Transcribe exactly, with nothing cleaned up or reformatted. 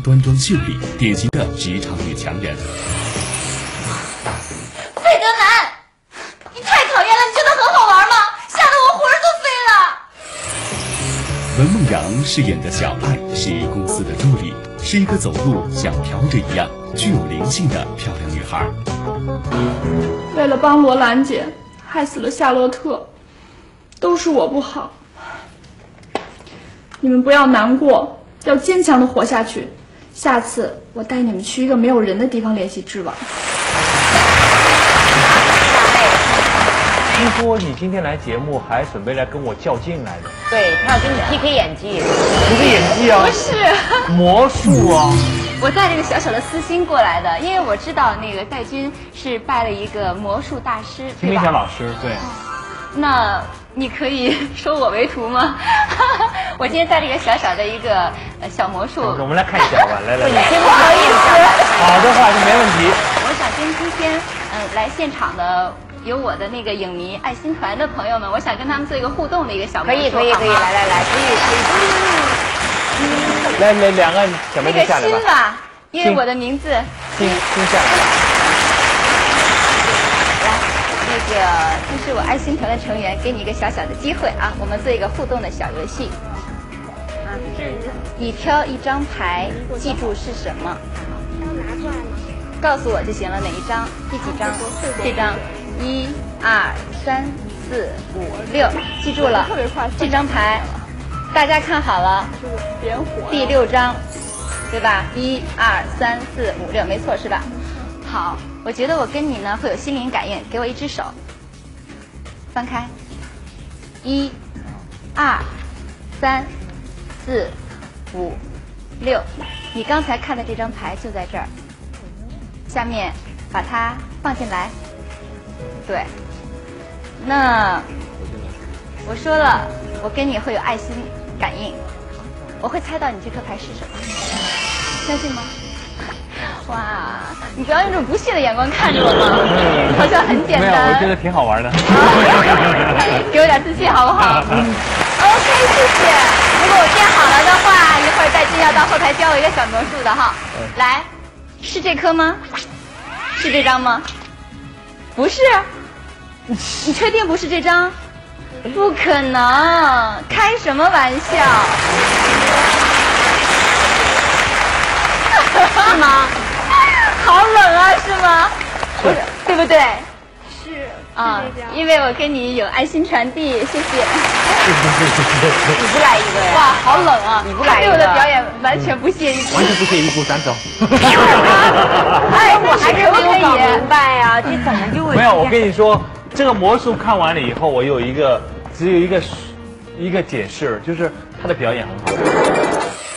端庄秀丽，典型的职场女强人。 费德南，你太讨厌了！你觉得很好玩吗？吓得我魂儿都飞了。 文梦阳饰演的小爱是公司的助理，是一个走路像飘着一样具有灵性的漂亮女孩。 为了帮罗兰姐，害死了夏洛特，都是我不好。你们不要难过，要坚强的活下去。下次我带你们去一个没有人的地方练习织网。 听说你今天来节目还准备来跟我较劲来着？ 对，他要跟你 P K 演技。 不是演技啊， 不是魔术啊。 我带这个小小的私心过来的，因为我知道那个戴军是拜了一个魔术大师， 金明霞老师，对。 那你可以收我为徒吗？我今天带了一个小小的一个呃小魔术， 我们来看一下吧，来来来。 真不好意思。 好的话就没问题。 我想跟今天嗯、呃、来现场的有我的那个影迷爱心团的朋友们，我想跟他们做一个互动的一个小魔术。 可以可以可以，来来来，可以可以。 来来，两个小妹妹下来吧。 那个心吧，因为我的名字。 心心下来。 那个，这是我爱心团的成员，给你一个小小的机会啊，我们做一个互动的小游戏。啊，你挑一张牌，记住是什么？告诉我就行了，哪一张？第几张？这张。一、二、三、四、五、六，记住了。这张牌，大家看好了。第六张，对吧？一、二、三、四、五、六，没错是吧？好。我觉得我跟你呢会有心灵感应，给我一只手，翻开，一、二、三、四、五、六，你刚才看的这张牌就在这儿，下面把它放进来，对，那我说了，我跟你会有爱心感应，我会猜到你这颗牌是什么，相信吗？哇，你不要用这种不屑的眼光看着我嘛，好像很简单。 没有，我觉得挺好玩的。 给我点自信好不好 ？OK， 谢谢。如果我变好了的话，一会儿戴军要到后台教我一个小魔术的哈。来，是这颗吗？是这张吗？不是。你确定不是这张？不可能，开什么玩笑？是吗？好冷啊，是吗？不是，对不对？ 是啊，因为我跟你有爱心传递，谢谢。 你不来一个呀？ 哇，好冷啊！ 你不来一个？ 对我的表演完全不屑一顾。 完全不屑一顾，咱走。 哎，我还是没有搞明白呀，这怎么就没有？我跟你说，这个魔术看完了以后，我有一个只有一个一个解释，就是他的表演很好。